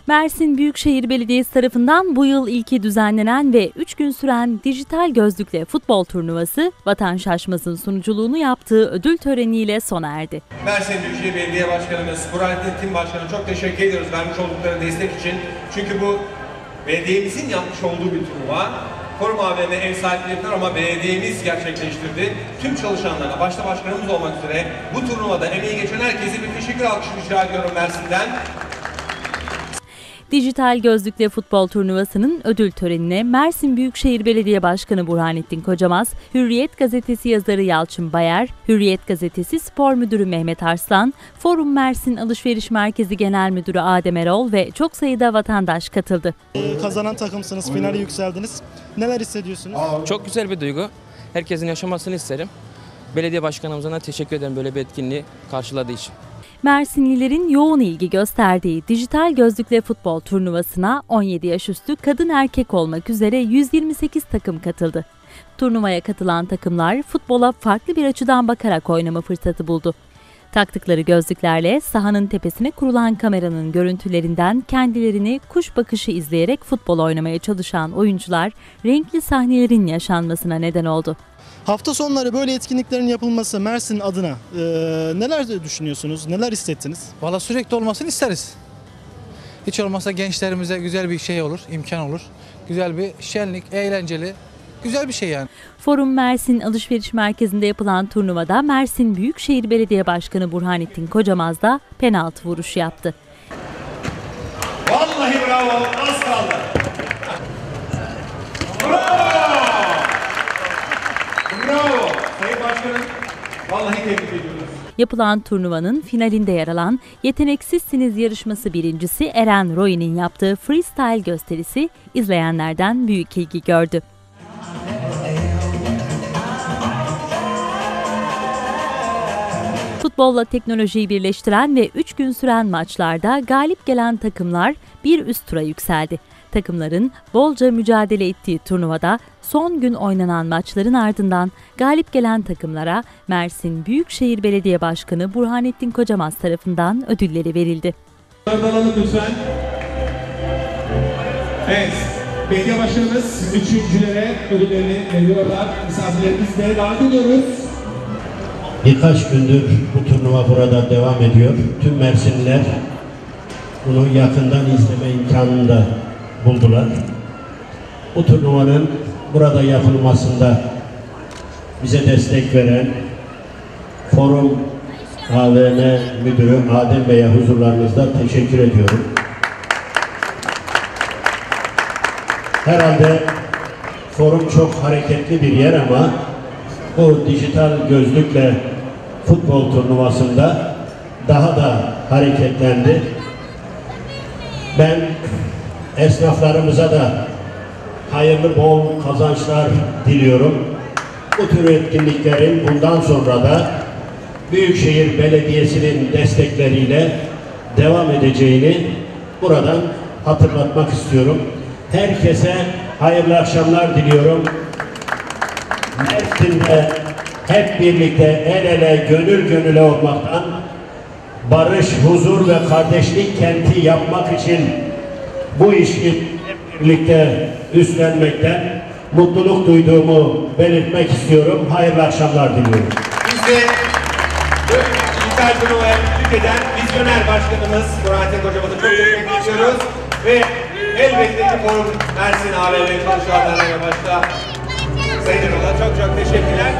Mersin Büyükşehir Belediyesi tarafından bu yıl ilki düzenlenen ve 3 gün süren dijital gözlükle futbol turnuvası Vatan Şaşmaz'ın sunuculuğunu yaptığı ödül töreniyle sona erdi. Mersin Büyükşehir Belediye Başkanımız, Burhanettin Tim Başkanı çok teşekkür ediyoruz vermiş oldukları destek için. Çünkü bu belediyemizin yapmış olduğu bir turnuva. Forum AVM ev sahipliği yapıyor ama belediyemiz gerçekleştirdi. Tüm çalışanlarına, başta başkanımız olmak üzere bu turnuvada emeği geçen herkese bir teşekkür alkışı rica ediyorum Mersin'den. Dijital gözlükle futbol turnuvasının ödül törenine Mersin Büyükşehir Belediye Başkanı Burhanettin Kocamaz, Hürriyet Gazetesi yazarı Yalçın Bayer, Hürriyet Gazetesi Spor Müdürü Mehmet Arslan, Forum Mersin Alışveriş Merkezi Genel Müdürü Adem Erol ve çok sayıda vatandaş katıldı. Kazanan takımsınız, finale yükseldiniz. Neler hissediyorsunuz? Çok güzel bir duygu. Herkesin yaşamasını isterim. Belediye başkanımıza da teşekkür ederim böyle bir etkinliği karşıladığı için. Mersinlilerin yoğun ilgi gösterdiği dijital gözlükle futbol turnuvasına 17 yaş üstü kadın erkek olmak üzere 128 takım katıldı. Turnuvaya katılan takımlar futbola farklı bir açıdan bakarak oynama fırsatı buldu. Taktıkları gözlüklerle sahanın tepesine kurulan kameranın görüntülerinden kendilerini kuş bakışı izleyerek futbol oynamaya çalışan oyuncular renkli sahnelerin yaşanmasına neden oldu. Hafta sonları böyle etkinliklerin yapılması Mersin adına neler düşünüyorsunuz, neler hissettiniz? Valla sürekli olmasını isteriz. Hiç olmazsa gençlerimize güzel bir şey olur, imkan olur. Güzel bir şenlik, eğlenceli, güzel bir şey yani. Forum Mersin Alışveriş Merkezi'nde yapılan turnuvada Mersin Büyükşehir Belediye Başkanı Burhanettin Kocamaz da penaltı vuruşu yaptı. Vallahi bravo, az kaldı. Bravo! Bravo! Sayın Başkanım, vallahi tebrik ediyoruz. Yapılan turnuvanın finalinde yer alan Yeteneksizsiniz yarışması birincisi Eren Roy'nin yaptığı freestyle gösterisi izleyenlerden büyük ilgi gördü. Futbolla teknolojiyi birleştiren ve 3 gün süren maçlarda galip gelen takımlar bir üst tura yükseldi. Takımların bolca mücadele ettiği turnuvada son gün oynanan maçların ardından galip gelen takımlara Mersin Büyükşehir Belediye Başkanı Burhanettin Kocamaz tarafından ödülleri verildi. Alalım lütfen. Evet, belediye başkanımız üçüncülere ödüllerini veriyorlar. Misafirlerimizi de davet ediyoruz. Birkaç gündür bu turnuva burada devam ediyor. Tüm Mersinliler bunu yakından izleme imkanını da buldular. Bu turnuvanın burada yapılmasında bize destek veren Forum AVM Müdürü Adem Bey'e huzurlarınızda teşekkür ediyorum. Herhalde forum çok hareketli bir yer ama bu dijital gözlükle futbol turnuvasında daha da hareketlendi. Ben esnaflarımıza da hayırlı bol kazançlar diliyorum. Bu tür etkinliklerin bundan sonra da Büyükşehir Belediyesi'nin destekleriyle devam edeceğini buradan hatırlatmak istiyorum. Herkese hayırlı akşamlar diliyorum. Mersin'de hep birlikte el ele, gönül gönüle olmaktan, barış, huzur ve kardeşlik kenti yapmak için bu işi hep birlikte üstlenmekten mutluluk duyduğumu belirtmek istiyorum. Hayırlı akşamlar diliyorum. Biz de dijital turnuvaya tebrik eden vizyoner başkanımız Burhanettin Kocamaz'a çok teşekkür ediyoruz. Ve elbette ki Forum Mersin AVM çalışanlarına başta Sayın Erol'a çok teşekkürler.